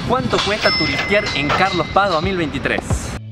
¿Cuánto cuesta turistear en Carlos Paz 2023?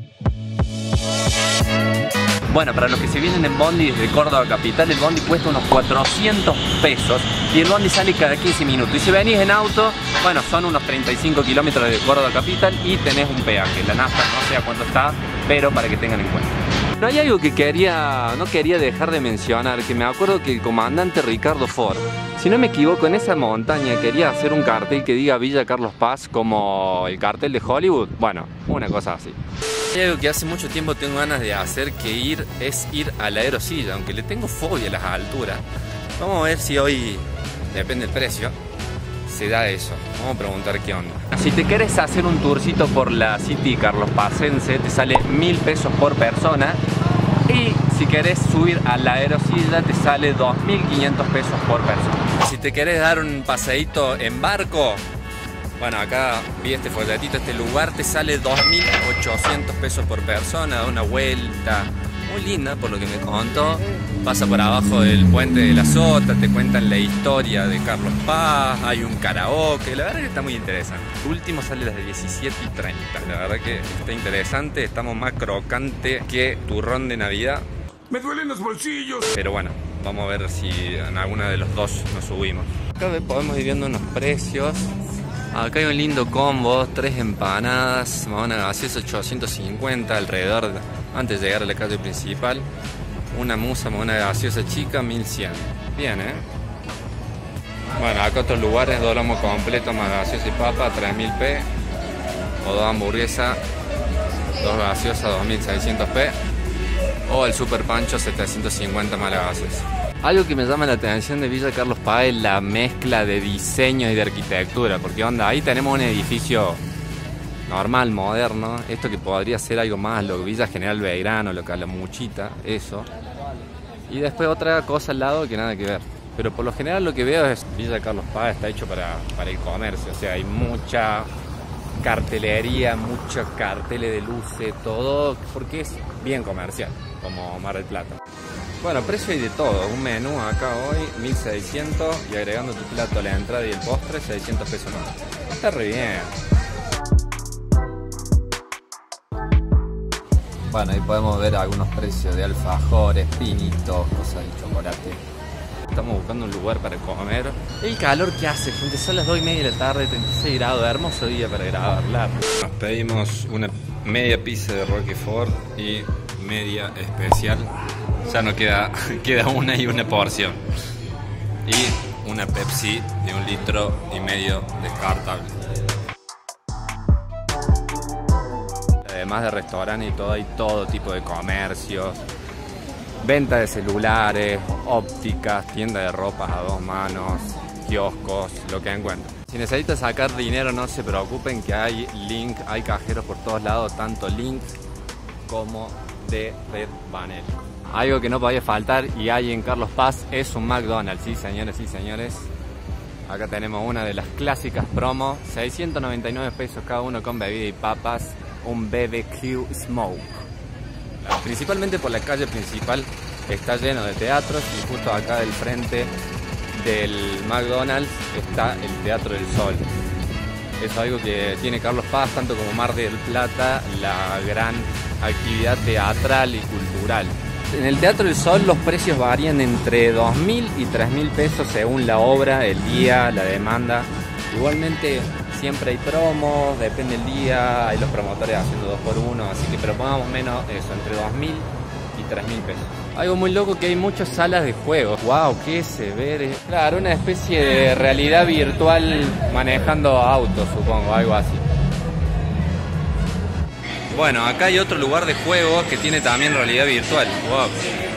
Bueno, para los que se vienen en bondi desde Córdoba capital, el bondi cuesta unos 400 pesos y el bondi sale cada 15 minutos. Y si venís en auto, bueno, son unos 35 kilómetros de Córdoba capital y tenés un peaje. La nafta no sé a cuánto está, pero para que tengan en cuenta. No hay algo que no quería dejar de mencionar, que me acuerdo que el comandante Ricardo Ford, si no me equivoco, en esa montaña quería hacer un cartel que diga Villa Carlos Paz como el cartel de Hollywood. Bueno, una cosa así. Hay algo que hace mucho tiempo tengo ganas de hacer, es ir a la aerosilla, aunque le tengo fobia a las alturas. Vamos a ver si hoy, depende del precio, se da eso. Vamos a preguntar qué onda. Si te querés hacer un tourcito por la City carlospacense, te sale 1000 pesos por persona. Y si querés subir a la aerosilla, te sale 2500 pesos por persona. Si te querés dar un paseíto en barco, bueno, acá vi este folletito, este lugar te sale 2800 pesos por persona, da una vuelta muy linda por lo que me contó. Pasa por abajo del puente de la Sota, te cuentan la historia de Carlos Paz, hay un karaoke, la verdad que está muy interesante. El último sale desde 17:30, la verdad que está interesante, estamos más crocante que turrón de Navidad. ¡Me duelen los bolsillos! Pero bueno, vamos a ver si en alguna de los dos nos subimos. Acá podemos ir viendo unos precios. Acá hay un lindo combo, 3 empanadas, una gaseosa 850 alrededor, antes de llegar a la calle principal. Una musa, una gaseosa chica, 1100. Bien, Bueno, acá otros lugares, 2 lomos completos más gaseosa y papa, 3000 p. O 2 hamburguesas, 2 gaseosas, 2600 p. O el super pancho, 750 más la gaseosa. Algo que me llama la atención de Villa Carlos Paz es la mezcla de diseño y de arquitectura, porque onda, ahí tenemos un edificio normal, moderno, esto que podría ser algo más, lo Villa General Belgrano, lo Calamuchita, eso. Y después otra cosa al lado que nada que ver. Pero por lo general lo que veo es Villa Carlos Paz está hecho para el comercio, o sea, hay mucha cartelería, muchos carteles de luces, todo, porque es bien comercial, como Mar del Plata. Bueno, precio hay de todo, un menú acá hoy, 1600 y agregando tu plato, la entrada y el postre, 600 pesos más. Está re bien. Bueno, ahí podemos ver algunos precios de alfajores, pinitos, cosas de chocolate. Estamos buscando un lugar para comer. El calor que hace, gente, son las 2:30 de la tarde, 36 grados, hermoso día para grabar. Nos pedimos una media pizza de Roquefort y media especial. Ya no queda una y una porción. Y una Pepsi de 1,5 litros descartable. Además de restaurantes y todo, hay todo tipo de comercios. Venta de celulares, ópticas, tienda de ropas a 2 manos, kioscos, lo que encuentren. Si necesitan sacar dinero, no se preocupen que hay Link, hay cajeros por todos lados, tanto Link como de Red Banel. Algo que no podía faltar y hay en Carlos Paz es un McDonald's, sí señores y señores. Acá tenemos una de las clásicas promos, 699 pesos cada uno con bebida y papas, un BBQ Smoke. Principalmente por la calle principal está lleno de teatros y justo acá del frente del McDonald's está el Teatro del Sol. Es algo que tiene Carlos Paz, tanto como Mar del Plata, la gran actividad teatral y cultural. En el Teatro del Sol los precios varían entre 2.000 y 3.000 pesos según la obra, el día, la demanda. Igualmente siempre hay promos, depende del día, hay los promotores haciendo 2x1, así que pero pongamos menos eso, entre 2.000 y 3.000 pesos. Algo muy loco que hay muchas salas de juegos. Wow, qué severo. Claro, una especie de realidad virtual manejando autos, supongo, algo así. Bueno, acá hay otro lugar de juegos que tiene también realidad virtual. Wow.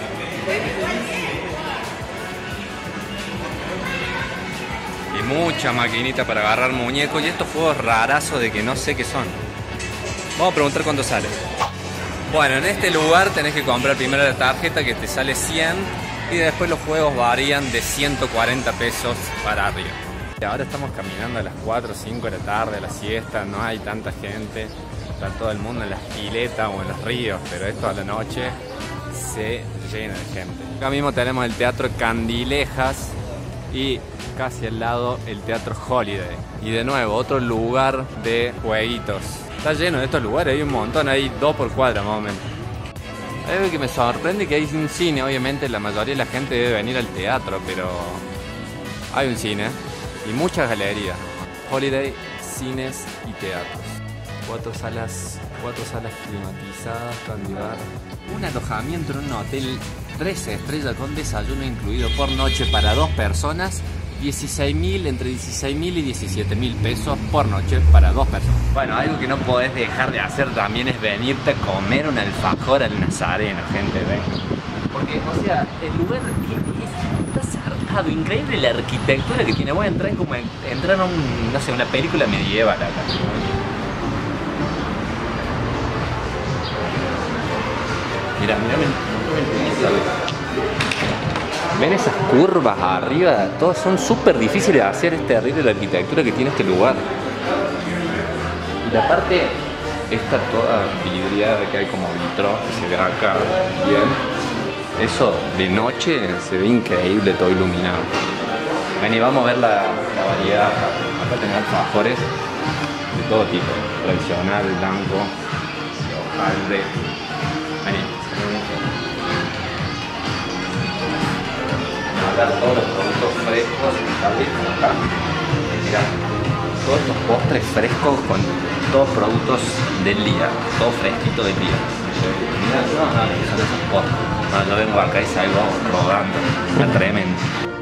Y mucha maquinita para agarrar muñecos y estos juegos rarazos de que no sé qué son. Vamos a preguntar cuánto sale. Bueno, en este lugar tenés que comprar primero la tarjeta que te sale 100 y después los juegos varían de 140 pesos para arriba. Ahora estamos caminando a las 4 o 5 de la tarde, a la siesta, no hay tanta gente. Está todo el mundo en las piletas o en los ríos, pero esto a la noche se llena de gente. Acá mismo tenemos el Teatro Candilejas, y casi al lado el Teatro Holiday. Y de nuevo, otro lugar de jueguitos. Está lleno de estos lugares, hay un montón, hay 2 por cuadra más o menos. Hay algo que me sorprende, que hay un cine. Obviamente la mayoría de la gente debe venir al teatro, pero hay un cine y muchas galerías. Holiday, cines y teatros. 4 salas climatizadas, candibar. Un alojamiento en un hotel 3 estrellas con desayuno incluido por noche para 2 personas. 16.000, entre 16.000 y 17.000 pesos por noche para 2 personas. Bueno, algo que no podés dejar de hacer también es venirte a comer un alfajor al Nazareno, gente, ven. Porque, o sea, el lugar está zarpado, increíble la arquitectura que tiene. Voy a entrar como entrar a un, no sé, una película medieval acá. Mira, ven esas curvas arriba, todas son súper difíciles de hacer. Es terrible la arquitectura que tiene este lugar. Y la parte esta toda vidriada que hay como vitro, que se ve acá bien. Eso de noche se ve increíble, todo iluminado. Ven y vamos a ver la variedad. Acá tenés alfajores de todo tipo, tradicional, blanco, hojaldre. Vení. Todos los productos frescos, ¿sabes? Acá. Mirá, todos estos postres frescos con todos productos del día, todo fresquito del día. Mirá, no, son esos postres. Bueno, yo vengo acá y salgo rodando, está tremendo.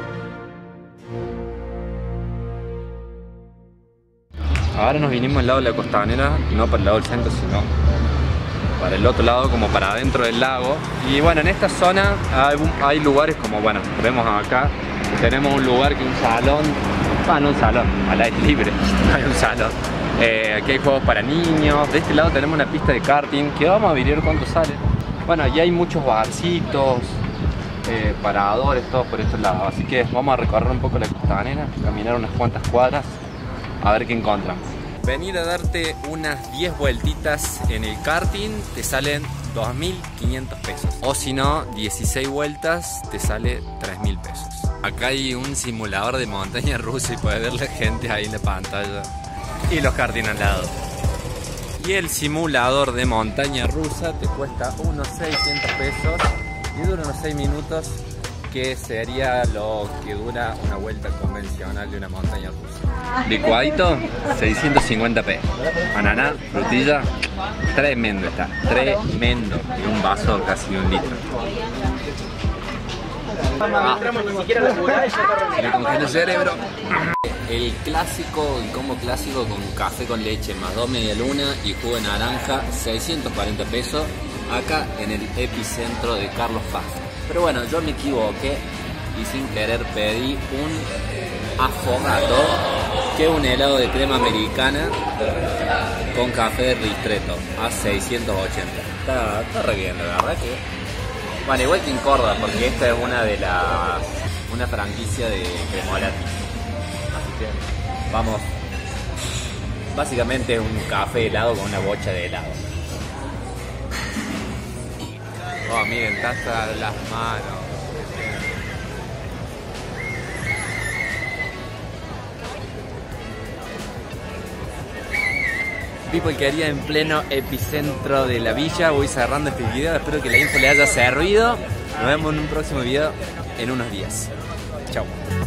Ahora nos vinimos al lado de la costanera, no para el lado del centro, sino para el otro lado, como para adentro del lago. Y bueno, en esta zona hay lugares como, bueno, vemos acá, tenemos un lugar que un salón, no un salón, al aire libre, hay un salón. Aquí hay juegos para niños. De este lado tenemos una pista de karting, que vamos a ver cuánto sale. Bueno, allí hay muchos barcitos, paradores, todos por estos lados. Así que vamos a recorrer un poco la costanera, caminar unas cuantas cuadras, a ver qué encontramos. Venir a darte unas 10 vueltitas en el karting te salen 2.500 pesos. O si no, 16 vueltas te sale 3.000 pesos. Acá hay un simulador de montaña rusa y puedes ver la gente ahí en la pantalla. Y los karting al lado. Y el simulador de montaña rusa te cuesta unos 600 pesos y dura unos 6 minutos, que sería lo que dura una vuelta convencional de una montaña rusa. Licuadito, 650 pesos. Ananá, frutilla, tremendo está, tremendo. Y un vaso casi de 1 litro. Se me congela el cerebro. El clásico, el combo clásico con café con leche más 2 medialunas y jugo de naranja, 640 pesos. Acá en el epicentro de Carlos Paz. Pero bueno, yo me equivoqué y sin querer pedí un affogato, que es un helado de crema americana con café de ristretto a 680. Está re bien, la verdad que... Bueno, igual que en Córdoba, porque esta es una franquicia de Cremolati. Así que vamos, básicamente un café helado con una bocha de helado. Oh, miren, está hasta las manos. People quería en pleno epicentro de la villa. Voy cerrando este video. Espero que la info le haya servido. Nos vemos en un próximo video en unos días. Chao.